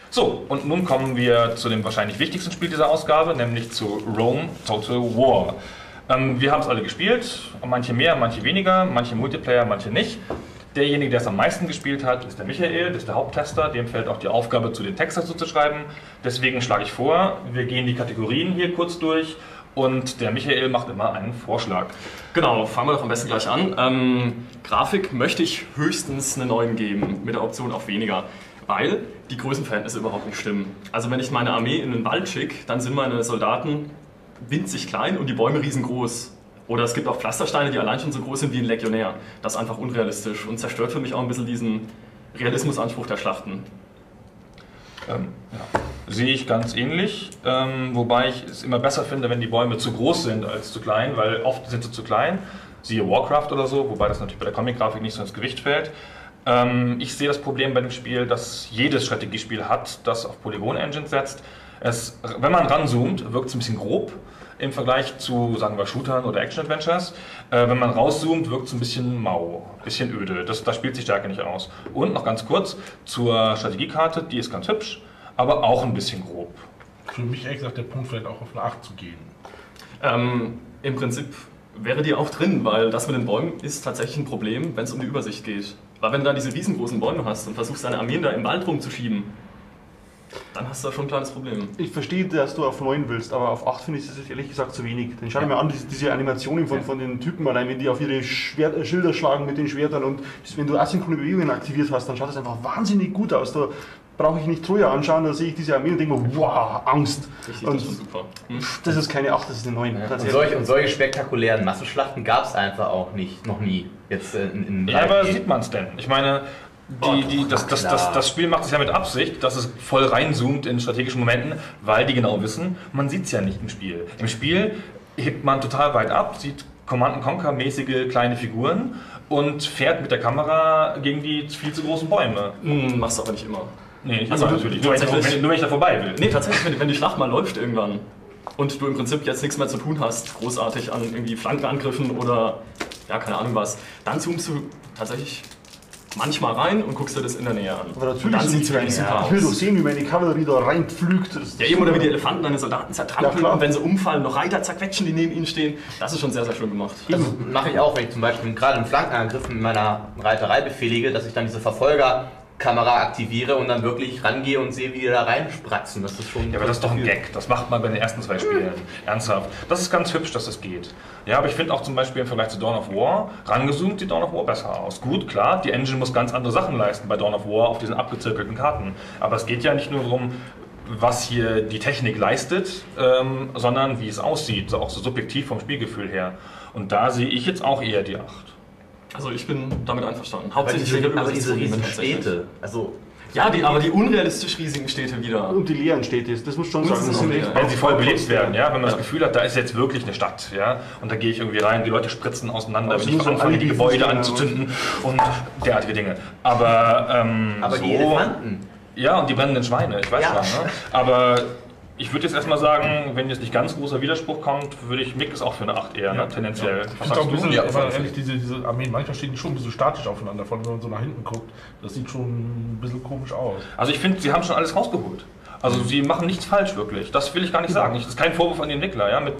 So, und nun kommen wir zu dem wahrscheinlich wichtigsten Spiel dieser Ausgabe, nämlich zu Rome Total War. Wir haben es alle gespielt, manche mehr, manche weniger, manche Multiplayer, manche nicht. Derjenige, der es am meisten gespielt hat, ist der Michael, das ist der Haupttester, dem fällt auch die Aufgabe zu, den Text dazu zu schreiben. Deswegen schlage ich vor, wir gehen die Kategorien hier kurz durch und der Michael macht immer einen Vorschlag. Genau, fangen wir doch am besten gleich an. Grafik möchte ich höchstens eine 9 geben, mit der Option auf weniger, weil die Größenverhältnisse überhaupt nicht stimmen. Also wenn ich meine Armee in den Wald schicke, dann sind meine Soldaten winzig klein und die Bäume riesengroß. Oder es gibt auch Pflastersteine, die allein schon so groß sind wie ein Legionär. Das ist einfach unrealistisch und zerstört für mich auch ein bisschen diesen Realismusanspruch der Schlachten. Ja. Sehe ich ganz ähnlich, wobei ich es immer besser finde, wenn die Bäume zu groß sind als zu klein, weil oft sind sie zu klein, siehe Warcraft oder so, wobei das natürlich bei der Comic-Grafik nicht so ins Gewicht fällt. Ich sehe das Problem bei dem Spiel, dass jedes Strategiespiel hat, das auf Polygon-Engines setzt. Wenn man ranzoomt, wirkt es ein bisschen grob im Vergleich zu, sagen wir, Shootern oder Action-Adventures. Wenn man rauszoomt, wirkt es ein bisschen mau, ein bisschen öde. Da spielt die Stärke nicht aus. Und noch ganz kurz zur Strategiekarte, die ist ganz hübsch, aber auch ein bisschen grob. Für mich ehrlich gesagt der Punkt, vielleicht auch auf eine 8 zu gehen. Im Prinzip wäre die auch drin, weil das mit den Bäumen ist tatsächlich ein Problem, wenn es um die Übersicht geht. Weil wenn du da diese riesengroßen Bäume hast und versuchst deine Armeen da im Wald rumzuschieben, dann hast du da schon ein kleines Problem. Ich verstehe, dass du auf 9 willst, aber auf 8 finde ich das ehrlich gesagt zu wenig. Dann schau dir mal an, diese Animationen von den Typen allein, wenn die auf ihre Schilder schlagen mit den Schwertern und wenn du asynchrone Bewegungen aktiviert hast, dann schaut das einfach wahnsinnig gut aus. Da brauche ich nicht Troja anschauen, da sehe ich diese Armee und denke mir, wow, Angst. Richtig, und das ist schon super. Das ist keine 8, das ist eine 9. Ja. Und solche spektakulären Massenschlachten gab es einfach auch nicht, noch nie. Jetzt ja, aber sieht man es denn? Ich meine, das Spiel macht es ja mit Absicht, dass es voll reinzoomt in strategischen Momenten, weil die genau wissen, man sieht es ja nicht im Spiel. Im Spiel hebt man total weit ab, sieht Command-and-Conquer-mäßige kleine Figuren und fährt mit der Kamera gegen die viel zu großen Bäume. Machst du aber nicht immer. Nee, nicht also immer natürlich. Nur wenn ich da vorbei will. Nee, tatsächlich, wenn die Schlacht mal läuft irgendwann und du im Prinzip jetzt nichts mehr zu tun hast, großartig an irgendwie Flankenangriffen oder ja, keine Ahnung was, dann zoomst du tatsächlich manchmal rein und guckst dir das in der Nähe an. Aber natürlich und dann sieht es wirklich super aus. Ich will doch sehen, wie meine Kavallerie da reinpflügt. Ja, eben, oder wie die Elefanten deine Soldaten zertrampeln und wenn sie umfallen, noch Reiter zerquetschen, die neben ihnen stehen. Das ist schon sehr, sehr schön gemacht. Das mache ich auch, wenn ich zum Beispiel gerade einen Flankenangriff mit meiner Reiterei befehlige, dass ich dann diese Verfolgerkamera aktiviere und dann wirklich rangehe und sehe, wie die da reinspratzen. Das ist schon. Ja, aber das ist doch ein Gag. Das macht man bei den ersten 2 Spielen. Ernsthaft. Das ist ganz hübsch, dass das geht. Ja, aber ich finde auch zum Beispiel im Vergleich zu Dawn of War, rangezoomt sieht Dawn of War besser aus. Gut, klar, die Engine muss ganz andere Sachen leisten bei Dawn of War auf diesen abgezirkelten Karten. Aber es geht ja nicht nur darum, was hier die Technik leistet, sondern wie es aussieht, auch so subjektiv vom Spielgefühl her. Und da sehe ich jetzt auch eher die 8. Also ich bin damit einverstanden. Hauptsächlich aber diese riesigen Städte, also ja, aber die unrealistisch riesigen Städte wieder. Und die leeren Städte, das muss schon sagen. Wenn sie voll belebt werden, ja, wenn man das Gefühl hat, da ist jetzt wirklich eine Stadt, ja, und da gehe ich irgendwie rein, die Leute spritzen auseinander, wenn ich anfange, die Gebäude anzuzünden und derartige Dinge. Aber so, die Elefanten. Ja, und die brennenden Schweine, ich weiß schon, ne? Aber ich würde jetzt erstmal sagen, wenn jetzt nicht ganz großer Widerspruch kommt, würde ich Mix auch für eine 8 eher, ne? Tendenziell. Ich finde auch ein bisschen, ehrlich, diese Armeen, manchmal stehen die schon ein bisschen statisch aufeinander, vor allem wenn man so nach hinten guckt. Das sieht schon ein bisschen komisch aus. Also ich finde, sie haben schon alles rausgeholt. Also sie machen nichts falsch wirklich. Das will ich gar nicht sagen. Das ist kein Vorwurf an den Entwickler. Ja?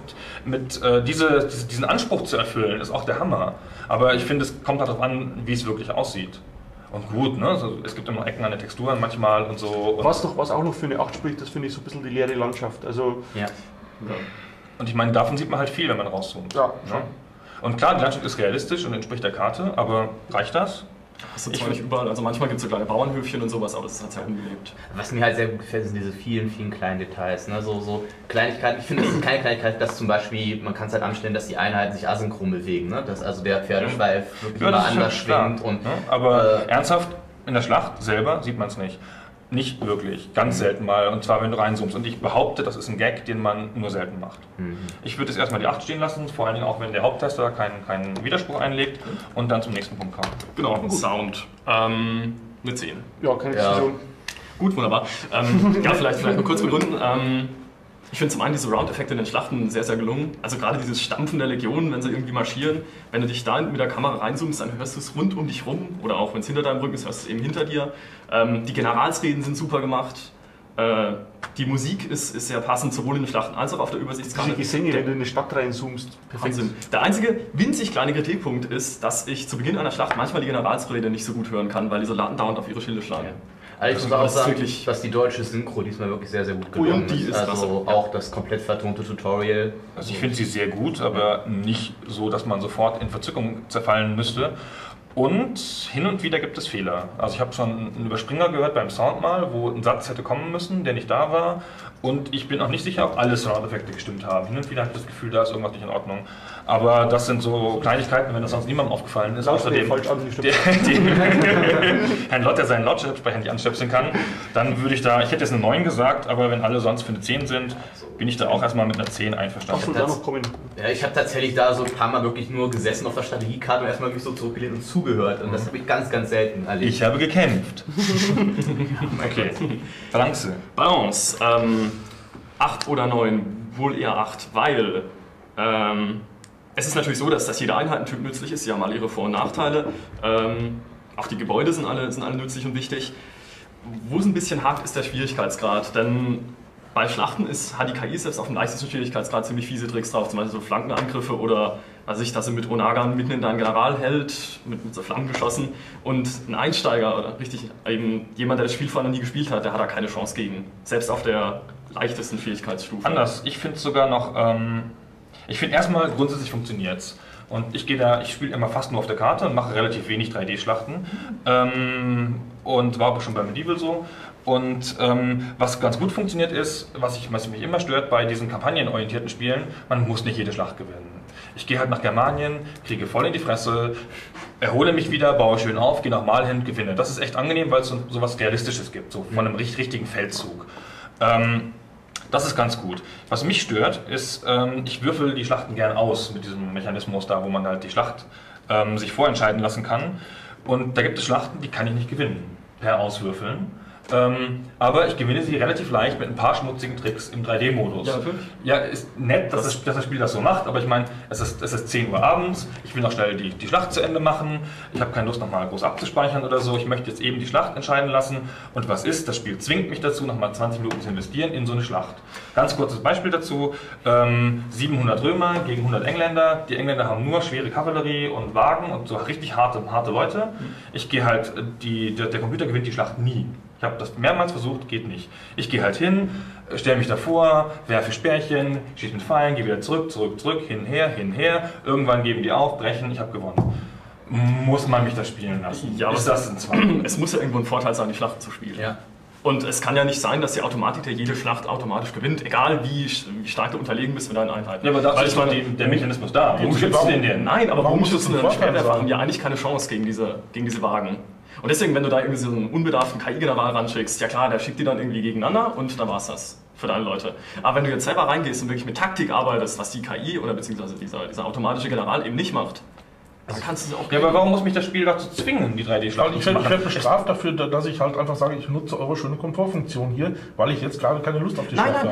Diesen Anspruch zu erfüllen, ist auch der Hammer. Aber ich finde, es kommt darauf an, wie es wirklich aussieht. Und gut, ne? Also es gibt immer Ecken an den Texturen manchmal und so. Und was auch noch für eine 8 spricht, das finde ich so ein bisschen die leere Landschaft. Also, ja. Und ich meine, davon sieht man halt viel, wenn man rauszoomt. Ja, ne? Und klar, die Landschaft ist realistisch und entspricht der Karte, aber reicht das? Das ist zwar nicht überall, also manchmal gibt es so kleine Bauernhöfchen und sowas, aber das ist halt sehr unbelebt. Was mir halt sehr gut gefällt, sind diese vielen, vielen kleinen Details. Ne? So Kleinigkeiten, ich finde, es ist keine Kleinigkeit, dass zum Beispiel, man kann es halt anstellen, dass die Einheiten sich asynchron bewegen. Ne? Dass also der Pferdeschweif wirklich immer anders schwingt. Und, ne? Aber ernsthaft, in der Schlacht selber sieht man es nicht. Nicht wirklich, ganz selten mal, und zwar wenn du reinzoomst. Und ich behaupte, das ist ein Gag, den man nur selten macht. Ich würde jetzt erstmal die 8 stehen lassen, vor allen Dingen auch wenn der Haupttester keinen Widerspruch einlegt und dann zum nächsten Punkt kommen. Genau, Sound. Eine 10. Ja, keine Diskussion. Gut, wunderbar. Ja, vielleicht nur kurz begründen. Ich finde zum einen diese Round-Effekte in den Schlachten sehr, sehr gelungen. Also gerade dieses Stampfen der Legionen, wenn sie irgendwie marschieren, wenn du dich da mit der Kamera reinzoomst, dann hörst du es rund um dich rum. Oder auch wenn es hinter deinem Rücken ist, hörst du es eben hinter dir. Die Generalsreden sind super gemacht. Die Musik ist sehr passend, sowohl in den Schlachten als auch auf der Übersichtskarte. Die Gesänge, wenn du in eine Stadt reinzoomst. Wahnsinn. Der einzige winzig kleine Kritikpunkt ist, dass ich zu Beginn einer Schlacht manchmal die Generalsrede nicht so gut hören kann, weil die Soldaten dauernd auf ihre Schilde schlagen. Ja. Also ich muss auch sagen, dass die deutsche Synchro diesmal wirklich sehr, sehr gut gelungen ist. Also auch das komplett vertonte Tutorial. Also ich finde sie sehr gut, aber nicht so, dass man sofort in Verzückung zerfallen müsste. Und hin und wieder gibt es Fehler. Also ich habe schon einen Überspringer gehört beim Sound mal, wo ein Satz hätte kommen müssen, der nicht da war. Und ich bin auch nicht sicher, ob alle Soundeffekte gestimmt haben. Hin und wieder habe ich das Gefühl, da ist irgendwas nicht in Ordnung. Aber das sind so Kleinigkeiten, wenn das sonst niemandem aufgefallen ist. Außerdem Herrn Lott, der seinen Lautsprecher nicht anstöpseln kann, dann würde ich da, ich hätte jetzt eine 9 gesagt, aber wenn alle sonst für eine 10 sind, bin ich da auch erstmal mit einer 10 einverstanden. Da noch kommen. Ja, ich habe tatsächlich da so ein paar Mal wirklich nur gesessen auf der Strategiekarte und erstmal mich so zurückgelehnt und zugehört. Und das habe ich ganz, ganz selten erlebt. Ich habe gekämpft. Okay. Balance. Balance. 8 oder 9, wohl eher 8, weil es ist natürlich so, dass jeder Einheitentyp nützlich ist. Sie haben alle ihre Vor- und Nachteile. Auch die Gebäude sind alle nützlich und wichtig. Wo es ein bisschen hakt, ist der Schwierigkeitsgrad. Denn bei Schlachten hat die KI selbst auf dem leichtesten Schwierigkeitsgrad ziemlich fiese Tricks drauf. Zum Beispiel so Flankenangriffe oder dass sie mit Onagan mitten in deinen General hält, mit so Flammengeschossen. Und ein Einsteiger oder richtig eben jemand, der das Spiel vorher noch nie gespielt hat, der hat da keine Chance gegen. Selbst auf der leichtesten Schwierigkeitsstufe. Anders. Ich finde es sogar noch... ich finde erstmal grundsätzlich funktioniert es. Und ich spiele immer fast nur auf der Karte und mache relativ wenig 3D-Schlachten. Und war aber schon bei Medieval so. Und was ganz gut funktioniert ist, was mich immer stört bei diesen kampagnenorientierten Spielen, man muss nicht jede Schlacht gewinnen. Ich gehe halt nach Germanien, kriege voll in die Fresse, erhole mich wieder, baue schön auf, gehe nochmal hin, gewinne. Das ist echt angenehm, weil es so was Realistisches gibt, so von einem richtigen Feldzug. Das ist ganz gut. Was mich stört, ist, ich würfel die Schlachten gern aus mit diesem Mechanismus da, wo man halt die Schlacht sich vorentscheiden lassen kann. Und da gibt es Schlachten, die kann ich nicht gewinnen, per Auswürfeln. Aber ich gewinne sie relativ leicht mit ein paar schmutzigen Tricks im 3D-Modus. Ja, natürlich. Ja, ist nett, dass das Spiel das so macht, aber ich meine, es ist 10 Uhr abends, ich will noch schnell die Schlacht zu Ende machen, ich habe keine Lust nochmal groß abzuspeichern oder so, ich möchte jetzt eben die Schlacht entscheiden lassen und was ist, das Spiel zwingt mich dazu, nochmal 20 Minuten zu investieren in so eine Schlacht. Ganz kurzes Beispiel dazu, 700 Römer gegen 100 Engländer, die Engländer haben nur schwere Kavallerie und Wagen und so richtig harte Leute. Ich gehe halt, der Computer gewinnt die Schlacht nie. Ich habe das mehrmals versucht, geht nicht. Ich gehe halt hin, stelle mich davor, werfe Speerchen, schieße mit Pfeilen, gehe wieder zurück, hinher. Irgendwann geben die auf, brechen, ich habe gewonnen. Muss man mich das spielen lassen? Ja, ist das ein Zwang? Es muss ja irgendwo ein Vorteil sein, die Schlachten zu spielen. Ja. Und es kann ja nicht sein, dass die Automatiker jede Schlacht automatisch gewinnt, egal wie stark du unterlegen bist mit deinen Einheiten. Ja, aber da ist der Mechanismus da. Warum schützt du den? Nein, aber warum schützt du einen Schwertwerfer? Haben ja eigentlich keine Chance gegen diese Wagen. Und deswegen, wenn du da irgendwie so einen unbedarften KI-General ranschickst, ja klar, der schickt die dann irgendwie gegeneinander und dann war's das für deine Leute. Aber wenn du jetzt selber reingehst und wirklich mit Taktik arbeitest, was die KI oder beziehungsweise dieser automatische General eben nicht macht, dann kannst du es auch. Ja, aber warum muss mich das Spiel dazu zwingen, die 3D-Schlachten zu machen? Ich werde bestraft dafür, dass ich halt einfach sage, ich nutze eure schöne Komfortfunktion hier, weil ich jetzt gerade keine Lust auf die Schlacht habe.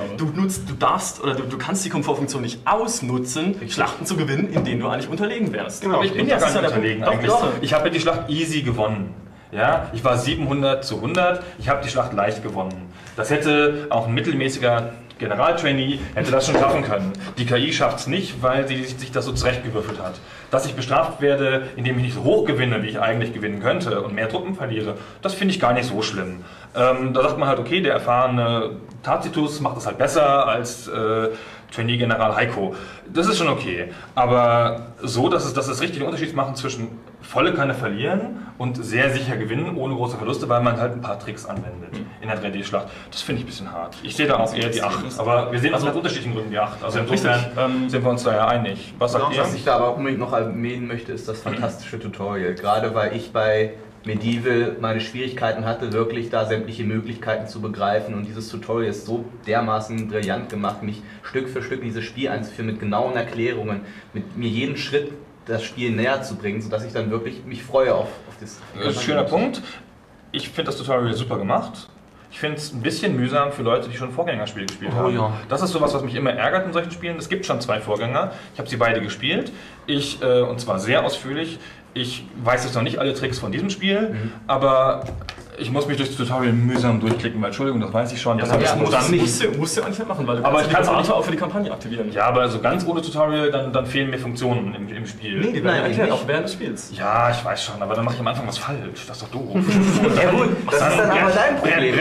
Du kannst die Komfortfunktion nicht ausnutzen, Schlachten zu gewinnen, in denen du eigentlich unterlegen wärst. Genau, ich bin ja gar nicht unterlegen eigentlich. Ich habe ja die Schlacht easy gewonnen. Ja, ich war 700:100, ich habe die Schlacht leicht gewonnen. Das hätte auch ein mittelmäßiger Generaltrainee hätte das schon schaffen können. Die KI schafft es nicht, weil sie sich das so zurechtgewürfelt hat. Dass ich bestraft werde, indem ich nicht so hoch gewinne, wie ich eigentlich gewinnen könnte und mehr Truppen verliere, das finde ich gar nicht so schlimm. Da sagt man halt, okay, der erfahrene Tacitus macht das halt besser als Trainee-General Heiko. Das ist schon okay. Aber so, dass es richtig den Unterschied machen zwischen volle Kanne verlieren und sehr sicher gewinnen, ohne große Verluste, weil man halt ein paar Tricks anwendet in der 3D-Schlacht. Das finde ich ein bisschen hart. Ich sehe da auch eher die 8. Aber wir sehen aus unterschiedlichen Gründen die 8. Also insofern sind wir uns da ja einig. Was sagt ihr? Was ich da aber unbedingt noch erwähnen möchte, ist das fantastische Tutorial. Gerade weil ich bei Medieval meine Schwierigkeiten hatte, wirklich da sämtliche Möglichkeiten zu begreifen, und dieses Tutorial ist so dermaßen brillant gemacht, mich Stück für Stück in dieses Spiel einzuführen, mit genauen Erklärungen, mit mir jeden Schritt das Spiel näher zu bringen, sodass ich dann wirklich mich freue auf das. Das ist ein schöner Punkt. Ich finde das Tutorial super gemacht. Ich finde es ein bisschen mühsam für Leute, die schon Vorgängerspiele gespielt haben. Ja. Das ist sowas, was mich immer ärgert in solchen Spielen. Es gibt schon 2 Vorgänger. Ich habe sie beide gespielt. Und zwar sehr ausführlich. Ich weiß jetzt noch nicht alle Tricks von diesem Spiel, aber Ich muss mich durchs Tutorial mühsam durchklicken, weil Entschuldigung, das weiß ich schon. Das musst du ja eigentlich nicht machen, weil du aber kannst die Berater auch für die Kampagne aktivieren. Ja, aber so ganz ohne Tutorial, dann fehlen mir Funktionen im Spiel. Nee, die werden erklärt, auch während des Spiels. Ja, ich weiß schon, aber dann mache ich am Anfang was falsch. Das ist doch doof. Ja gut, das ist dann aber dein Problem.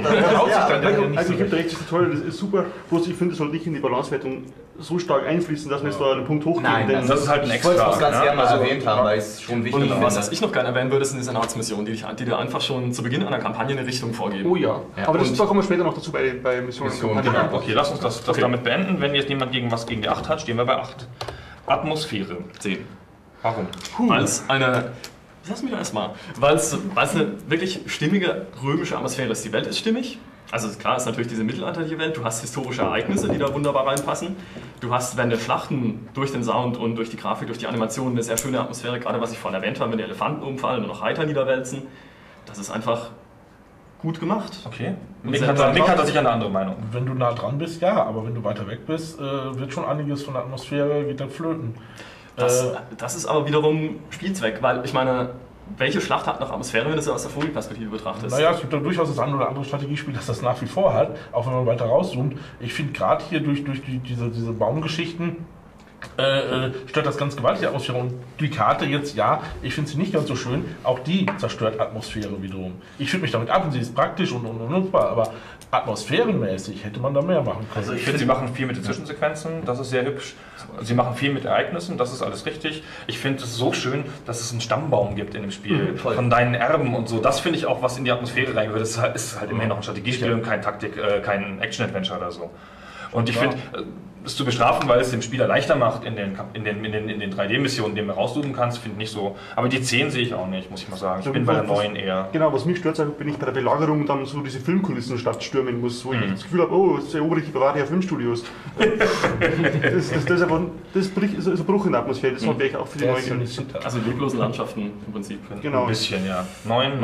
Also ich habe recht, das Tutorial, das ist super, bloß ich finde, es soll nicht in die Balancewertung so stark einfließen, dass wir jetzt da einen Punkt hochgehen. Nein, das ist halt ein Ich wollte Extra. es ganz gerne mal erwähnt haben, weil ich es schon wichtig Und finde. was ich noch gerne erwähnen würde, sind die Senatsmissionen, die dir einfach schon zu Beginn einer Kampagne eine Richtung vorgeben. Oh ja, aber da kommen wir später noch dazu bei Missionen. Genau. Okay, lass uns das damit beenden. Wenn jetzt niemand gegen die 8 hat, stehen wir bei 8. Atmosphäre. 10. Warum? Weil es eine... Lass mich erstmal. Weil es eine wirklich stimmige römische Atmosphäre ist. Die Welt ist stimmig. Also klar ist natürlich diese mittelalterliche Welt. Du hast historische Ereignisse, die da wunderbar reinpassen. Du hast während der Schlachten durch den Sound und durch die Grafik, durch die Animationen eine sehr schöne Atmosphäre. Gerade was ich vorhin erwähnt habe, wenn die Elefanten umfallen und noch Reiter niederwälzen. Das ist einfach gut gemacht. Okay. Mick hat da sicher eine andere Meinung. Wenn du nah dran bist, ja, aber wenn du weiter weg bist, wird schon einiges von der Atmosphäre geht dann flöten. Das ist aber wiederum Spielzweck, weil ich meine, welche Schlacht hat noch Atmosphäre, wenn du es aus der Vogelperspektive betrachtest? Naja, es gibt ja durchaus das eine oder andere Strategiespiel, das das nach wie vor hat, auch wenn man weiter rauszoomt. Ich finde gerade hier durch diese Baumgeschichten stört das ganz gewaltig die Atmosphäre. Und die Karte jetzt, ja, ich finde sie nicht ganz so schön, auch die zerstört Atmosphäre wiederum. Ich finde mich damit ab und sie ist praktisch und nutzbar, aber atmosphärenmäßig hätte man da mehr machen können. Also ich finde, sie machen viel mit den Zwischensequenzen, das ist sehr hübsch. Sie machen viel mit Ereignissen, das ist alles richtig. Ich finde es so schön, dass es einen Stammbaum gibt in dem Spiel, von deinen Erben und so. Das finde ich auch, was in die Atmosphäre reingehört. Das ist halt immerhin noch ein Strategiespiel und kein Taktik, kein Action-Adventure oder so. Und ich finde, es zu bestrafen, weil es dem Spieler leichter macht in den 3D-Missionen, die du rauszoomen kannst, finde ich nicht so. Aber die 10 sehe ich auch nicht, muss ich mal sagen. Ich bin bei der 9 eher. Genau, was mich stört, wenn ich bei der Belagerung dann so diese Filmkulissen statt stürmen muss, wo ich das Gefühl habe, oh, das erobere ich die Bavaria Filmstudios. Das ist ein Bruch in der Atmosphäre, das wäre ich auch für die neuen. Also leblose Landschaften im Prinzip. Genau. Ein bisschen, ja. 9.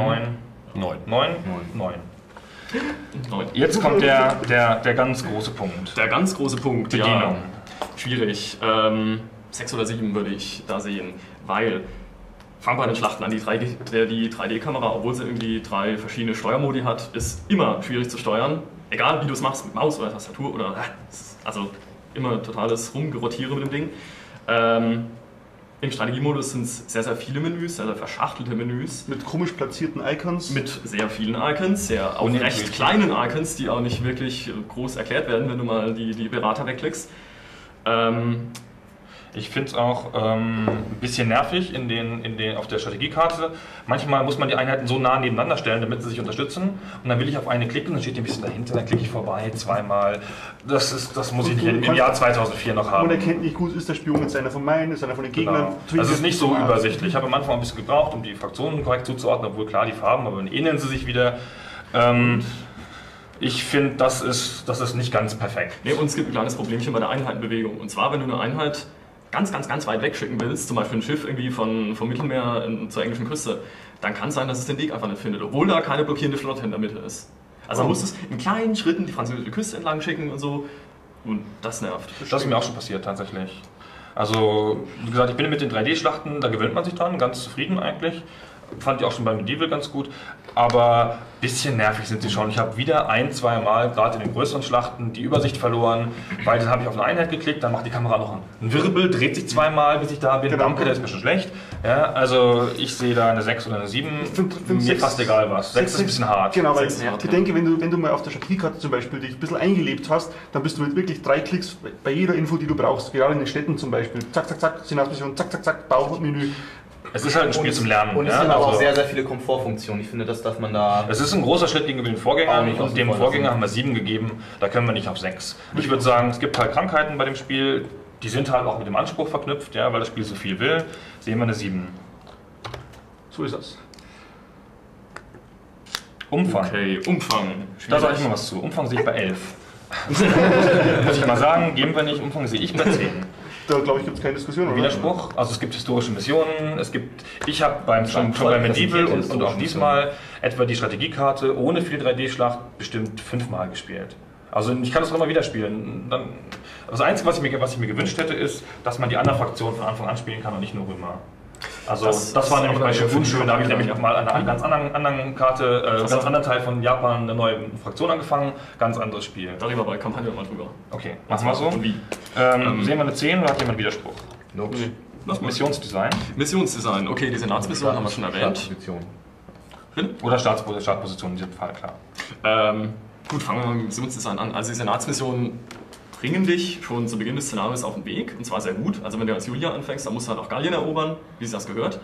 Jetzt kommt der ganz große Punkt. Der ganz große Punkt, Bedienung. Schwierig. 6 oder 7 würde ich da sehen, weil fangen wir bei den Schlachten an. Die 3D-Kamera, obwohl sie irgendwie 3 verschiedene Steuermodi hat, ist immer schwierig zu steuern. Egal wie du es machst, mit Maus oder Tastatur oder... Also immer totales Rumgerotiere mit dem Ding. Im Strategiemodus sind es sehr, sehr viele Menüs, sehr, sehr verschachtelte Menüs. Mit komisch platzierten Icons. Mit sehr vielen Icons, auch recht kleinen Icons, die auch nicht wirklich groß erklärt werden, wenn du mal die Berater wegklickst. Ich finde es auch ein bisschen nervig auf der Strategiekarte. Manchmal muss man die Einheiten so nah nebeneinander stellen, damit sie sich unterstützen. Und dann will ich auf eine klicken, dann steht die ein bisschen dahinter, dann klicke ich vorbei, zweimal. Das muss ich nicht im Jahr 2004 noch haben. Und erkennt nicht gut, ist der Spion jetzt einer von meinen, ist einer von den Gegnern. Genau. Also es ist nicht so übersichtlich. Ich habe am Anfang ein bisschen gebraucht, um die Fraktionen korrekt zuzuordnen, obwohl klar die Farben, aber dann ähneln sie sich wieder. Ich finde, das ist nicht ganz perfekt. Nee, und es gibt ein kleines Problemchen bei der Einheitenbewegung. Und zwar, wenn du eine Einheit ganz weit wegschicken willst, zum Beispiel ein Schiff irgendwie vom Mittelmeer zur englischen Küste, dann kann es sein, dass es den Weg einfach nicht findet, obwohl da keine blockierende Flotte in der Mitte ist. Also man muss es in kleinen Schritten die französische Küste entlang schicken und so. Und das nervt. Das ist mir auch schon passiert, tatsächlich. Also, wie gesagt, ich bin mit den 3D-Schlachten, da gewöhnt man sich dran, ganz zufrieden eigentlich. Fand ich auch schon bei Medieval ganz gut, aber ein bisschen nervig sind sie schon. Ich habe wieder 1-2 Mal, gerade in den größeren Schlachten, die Übersicht verloren, weil dann habe ich auf eine Einheit geklickt, dann macht die Kamera noch einen Wirbel, dreht sich 2-mal, bis ich da bin. Genau. Danke, der ist mir schon schlecht. Ja, also ich sehe da eine 6 oder eine 7, mir fast egal was. 6 ist ein bisschen hart. Genau, weil ich denke, wenn du mal auf der Strategiekarte zum Beispiel dich ein bisschen eingelebt hast, dann bist du mit wirklich 3 Klicks bei jeder Info, die du brauchst, gerade in den Städten zum Beispiel. Zack, zack, zack, Senatsmission, zack, zack, zack, Baumenü. Es ist halt ein Spiel zum Lernen. Und es sind aber auch sehr, sehr viele Komfortfunktionen. Ich finde, das darf man da... Es ist ein großer Schritt gegenüber den Vorgängern und dem Vorgänger haben wir 7 gegeben, da können wir nicht auf 6. Ich würde sagen, es gibt halt Krankheiten bei dem Spiel, die sind halt auch mit dem Anspruch verknüpft, ja, weil das Spiel so viel will. Sehen wir eine 7. So ist das. Umfang. Okay, Umfang. Da sage ich mal was zu. Umfang sehe ich bei 11. Muss ich mal sagen, geben wir nicht. Umfang sehe ich bei 10. Da glaube ich, gibt es keine Diskussion, oder? Widerspruch. Also es gibt historische Missionen, ich habe schon bei Medieval und auch diesmal etwa die Strategiekarte ohne viel 3D-Schlacht bestimmt 5-mal gespielt. Also ich kann das auch immer wieder spielen. Das Einzige, was ich mir gewünscht hätte, ist, dass man die anderen Fraktionen von Anfang an spielen kann und nicht nur Römer. Also das war nämlich bei Shogun schön, da habe ich nämlich auch mal an einer ganz anderen Karte, ganz anderen Teil von Japan eine neue Fraktion angefangen, ganz anderes Spiel. Darüber bei Kampagne mal drüber. Okay, machen wir so. Und wie? Sehen wir eine 10 oder hat jemand Widerspruch? Nope. Missionsdesign Missionsdesign, okay, die Senatsmission haben wir schon erwähnt. Startposition. oder Startposition in diesem Fall, klar. Gut, fangen wir mal mit Missionsdesign an. Also die Senatsmissionen bringen dich schon zu Beginn des Szenarios auf den Weg, und zwar sehr gut. Also wenn du als Julia anfängst, dann musst du halt auch Gallien erobern, wie es das gehört.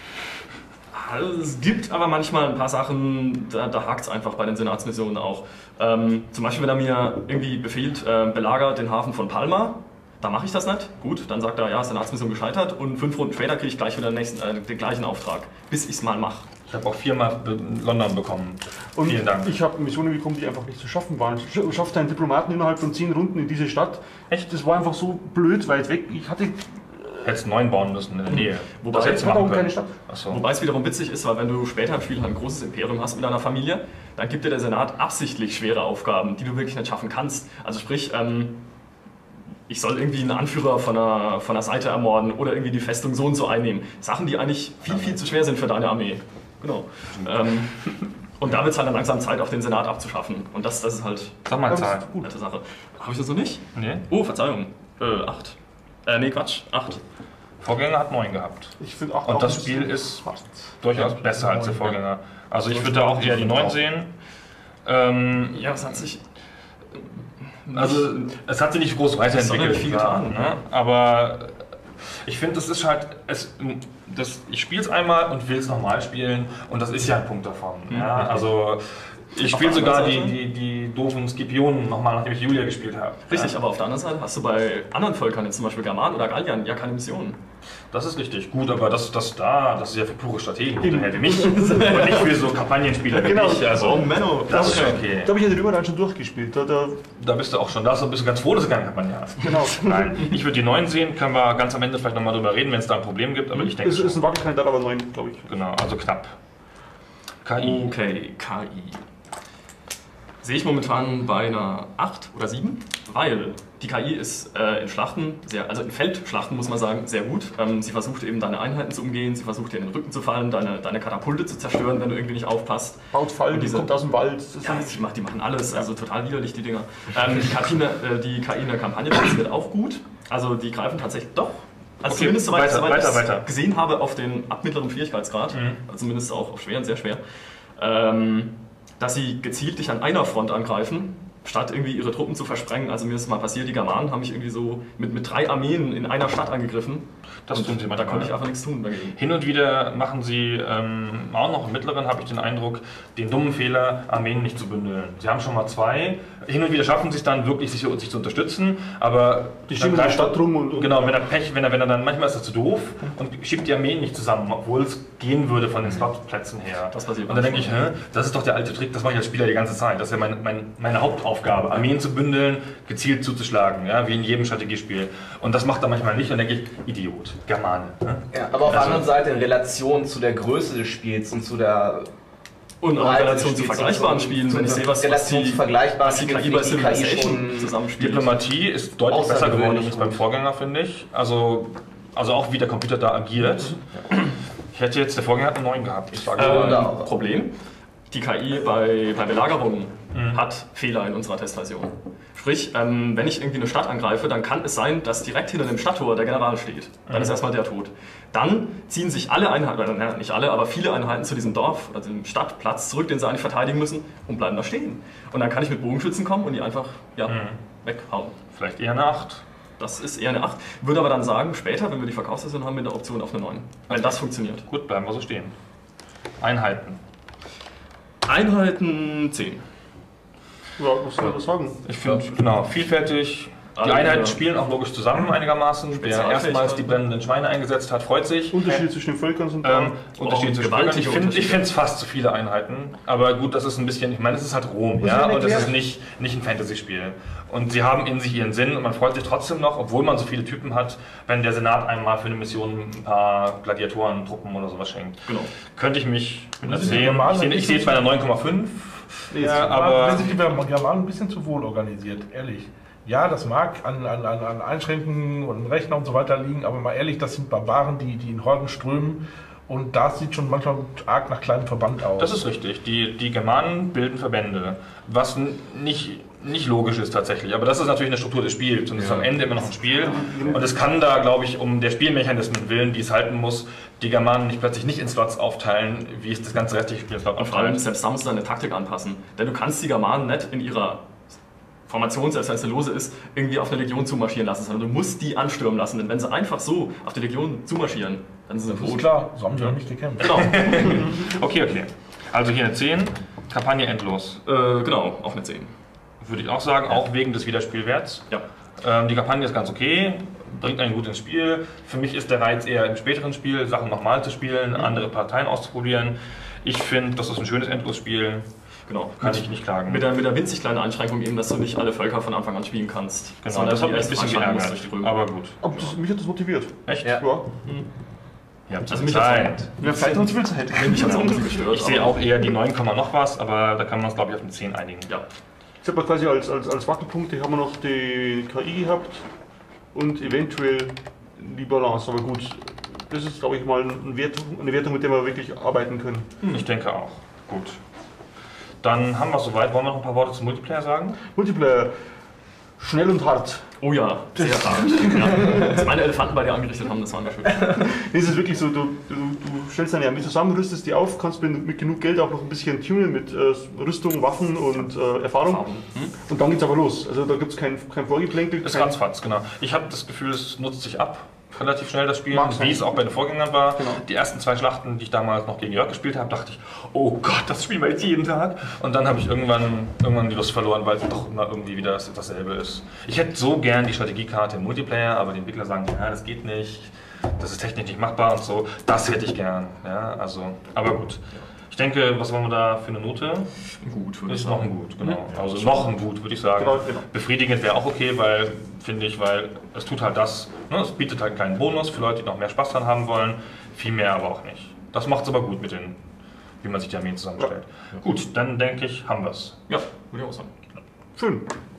Also es gibt aber manchmal ein paar Sachen, da hakt es einfach bei den Senatsmissionen auch. Zum Beispiel, wenn er mir irgendwie befiehlt, belagert den Hafen von Palma, da mache ich das nicht. Gut, dann sagt er, ja, Senatsmission gescheitert, und 5 Runden später kriege ich gleich wieder den gleichen Auftrag, bis ich es mal mache. Ich habe auch 4-mal London bekommen. Und Vielen Dank. ich habe Missionen bekommen, die einfach nicht zu schaffen waren. Schafft einen Diplomaten innerhalb von 10 Runden in diese Stadt. Echt? Das war einfach so blöd weit weg. Ich hatte Hättest 9 bauen müssen in der Nähe. Wobei- das hättest du Ich hatte machen auch keine können. Stadt. Achso. Wobei es wiederum witzig ist, weil wenn du später im Spiel halt ein großes Imperium hast mit deiner Familie, dann gibt dir der Senat absichtlich schwere Aufgaben, die du wirklich nicht schaffen kannst. Also sprich, ich soll irgendwie einen Anführer von einer Seite ermorden oder irgendwie die Festung so und so einnehmen. Sachen, die eigentlich viel, viel zu schwer sind für deine Armee. Genau. Und da wird es halt dann langsam Zeit, auch den Senat abzuschaffen. Und das ist halt Sag mal eine Zahl. eine nette Sache. Habe ich das noch nicht? Nee. Oh, Verzeihung. 8. Nee, Quatsch. 8. Vorgänger hat 9 gehabt. Ich finde auch. Und das Spiel ist durchaus besser als der Vorgänger. Also ich würde da auch eher die 9 sehen. Ja, was hat sich... Also es hat sich nicht groß weiterentwickelt, viel klar, getan, ne? Aber ich finde, das ist halt, ich spiele es einmal und will es nochmal spielen, und das ist ja ein Punkt davon. Ja? Also ich spiele sogar die doofen Scipionen nochmal, nachdem ich Julia gespielt habe. Richtig, Ja? aber auf der anderen Seite hast du bei anderen Völkern, jetzt zum Beispiel Germanen oder Galliern, ja keine Missionen. Das ist richtig gut, aber das ist ja für pure Strategen hinterher wie mich und nicht für so Kampagnenspieler wie Genau. mich. Also, Menno. das ist schon okay. Da habe ich ja den Überall schon durchgespielt. Da bist du auch schon da, so bist du ganz froh, dass du keine Kampagne hast. Genau. Nein, ich würde die 9 sehen, können wir ganz am Ende vielleicht nochmal drüber reden, wenn es da ein Problem gibt, aber ich denke Es ist schon. ein Wackelkandidat, aber 9, glaube ich. Genau, also knapp. KI. Okay, KI. Sehe ich momentan bei einer 8 oder 7, weil die KI ist in Schlachten, also in Feldschlachten muss man sagen, sehr gut. Sie versucht eben deine Einheiten zu umgehen, sie versucht dir in den Rücken zu fallen, deine Katapulte zu zerstören, wenn du irgendwie nicht aufpasst. Baut Fallen, die kommt aus dem Wald. Das ist Ja, die machen alles, also total widerlich, die Dinger. Die KI in der Kampagne funktioniert auch gut, also die greifen tatsächlich doch. Also Okay, zumindest soweit ich weiter. es gesehen habe auf den abmittleren Schwierigkeitsgrad, also zumindest auch auf schwer und sehr schwer, dass sie gezielt dich an einer Front angreifen, statt irgendwie ihre Truppen zu versprengen. Also mir ist mal passiert, die Germanen haben mich irgendwie so mit 3 Armeen in einer Stadt angegriffen. Das Und tun sie da manchmal. konnte ich einfach nichts tun dagegen. Hin und wieder machen sie auch noch im Mittleren, habe ich den Eindruck, den dummen Fehler, Armeen nicht zu bündeln. Sie haben schon mal 2. Hin und wieder schaffen sie es dann wirklich, sich zu unterstützen, aber Die schieben in der Stadt rum und genau, wenn er Pech, wenn er dann manchmal ist das zu doof und schiebt die Armeen nicht zusammen, obwohl es gehen würde von den Slotplätzen her. Das passiert Und dann denke ich, manchmal. das ist doch der alte Trick, das mache ich als Spieler die ganze Zeit. Das ist ja meine Hauptaufgabe, Armeen zu bündeln, gezielt zuzuschlagen, ja, wie in jedem Strategiespiel. Und das macht er manchmal nicht und dann denke ich, Idiot, Germane. Ne? Ja, aber auf der anderen Seite in Relation zu der Größe des Spiels und zu der Und auch in Breite Relation des zu Spiels vergleichbaren und Spielen, zu- wenn ich sehe, was Relation zu vergleichbaren was die Spielen KI bei finde ich die KI Civilization schon zusammenspielt. Diplomatie ist deutlich besser geworden Außergewöhnlich als beim gut. Vorgänger, finde ich. Also auch wie der Computer da agiert. Ich hätte jetzt, der Vorgänger hat eine 9 gehabt. Das war Problem, die KI bei Belagerungen hat Fehler in unserer Testversion. Sprich, wenn ich irgendwie eine Stadt angreife, dann kann es sein, dass direkt hinter dem Stadttor der General steht. Dann ist erstmal der tot. Dann ziehen sich alle Einheiten, oder nicht alle, aber viele Einheiten zu diesem Dorf, also dem Stadtplatz zurück, den sie eigentlich verteidigen müssen, und bleiben da stehen. Und dann kann ich mit Bogenschützen kommen und die einfach weghauen. vielleicht eher eine 8. Das ist eher eine 8. Würde aber dann sagen, später, wenn wir die Verkaufsversion haben, mit der Option auf eine 9. Wenn das funktioniert. Gut, bleiben wir so stehen. Einheiten. Einheiten 10. Ja, was soll man das sagen? Ich finde, genau, vielfältig. Die Alle Einheiten wieder. spielen auch logisch zusammen einigermaßen. Wer Spezialfähigkeiten. erstmals die blendenden Schweine eingesetzt hat, freut sich. Unterschiede zwischen den Völkern sind da. Unterschied zwischen gewaltige Völkern. Ich Unterschiede. finde es fast zu viele Einheiten. Aber gut, das ist ein bisschen, ich meine, es ist halt Rom, ja, und es ist nicht ein Fantasy-Spiel. Und sie haben in sich ihren Sinn und man freut sich trotzdem noch, obwohl man so viele Typen hat, wenn der Senat einmal für eine Mission ein paar Gladiatoren, Truppen oder sowas schenkt. Genau. Könnte ich mich mit einer sind die 10, Germanen ich sehe es bei einer 9,5. Nee, Ja, aber aber sind die Germanen ein bisschen zu wohl organisiert, ehrlich. Ja, das mag an Einschränkungen und Rechner und so weiter liegen, aber mal ehrlich, das sind Barbaren, die in Horden strömen. Und das sieht schon manchmal arg nach kleinem Verband aus. Das ist richtig. Die Germanen bilden Verbände, was nicht logisch ist tatsächlich. Aber das ist natürlich eine Struktur des Spiels und es ist am Ende immer noch ein Spiel. Und es kann da, glaube ich, um der Spielmechanismen willen, die es halten muss, die Germanen nicht plötzlich nicht in Slots aufteilen, wie es das ganze restliche Spiel Und vor allem, selbst da musst du deine Taktik anpassen. Denn du kannst die Germanen nicht in ihrer Formation, selbst wenn es eine Lose ist, irgendwie auf eine Legion zumarschieren lassen, sondern du musst die anstürmen lassen. Denn wenn sie einfach so auf die Legion zumarschieren, dann sind sie tot. Ist klar, so haben sie noch nicht gekämpft. Genau. Okay. Also hier eine 10, Kampagne endlos. Genau, auch eine 10. Würde ich auch sagen, auch wegen des Wiederspielwerts. Ja. Die Kampagne ist ganz okay, bringt einen gut ins Spiel. Für mich ist der Reiz eher im späteren Spiel, Sachen nochmal zu spielen, andere Parteien auszuprobieren. Ich finde, das ist ein schönes Endlosspiel. Genau. Kann ich nicht klagen. Mit der winzig kleinen Einschränkung eben, dass du nicht alle Völker von Anfang an spielen kannst. Genau, das hat mich ein bisschen geärgert, aber gut. Aber mich hat das motiviert. Echt? Ja. Ihr habt Also so mich Zeit. Ja, vielleicht uns viel Zeit. Mich hat es auch ein bisschen gestört. Ich sehe auch eher die 9, noch was, aber da kann man es, glaube ich, auf eine 10 einigen. Ja. Ich habe quasi als Wackelpunkte haben wir noch die KI gehabt und eventuell die Balance. Aber gut, das ist, glaube ich, mal eine Wertung, mit der wir wirklich arbeiten können. Ich denke auch. Gut. Dann haben wir es soweit. Wollen wir noch ein paar Worte zum Multiplayer sagen? Multiplayer, schnell und hart. Oh ja, sehr hart. Ja. Als meine Elefanten bei dir angerichtet haben, das war schön. Es ist wirklich so, du stellst deine Armee zusammen, rüstest die auf, kannst mit genug Geld auch noch ein bisschen tunen mit Rüstung, Waffen und Erfahrung. Und dann geht's aber los. Also da gibt es kein Vorgeplänkel. Ist ratzfatz, genau. Ich habe das Gefühl, es nutzt sich ab. Relativ schnell das Spiel, Mag sein. wie es auch bei den Vorgängern war. Genau. Die ersten 2 Schlachten, die ich damals noch gegen Jörg gespielt habe, dachte ich, oh Gott, das spielen wir jetzt jeden Tag. Und dann habe ich irgendwann die Lust verloren, weil es doch immer irgendwie wieder dasselbe ist. Ich hätte so gern die Strategiekarte im Multiplayer, aber die Entwickler sagen, ja, das geht nicht, das ist technisch nicht machbar und so. Das hätte ich gern. Ja, also, aber gut. Ich denke, was wollen wir da für eine Note? Gut, würde ich Ist noch sagen. ein Gut, genau. Also noch ein Gut, würde ich sagen. Genau. Befriedigend wäre auch okay, weil es tut halt das, ne, es bietet halt einen kleinen Bonus für Leute, die noch mehr Spaß dran haben wollen, viel mehr aber auch nicht. Das macht es aber gut mit wie man sich die Armeen zusammenstellt. Gut, dann denke ich, haben wir es. Ja, würde ich auch sagen. Schön.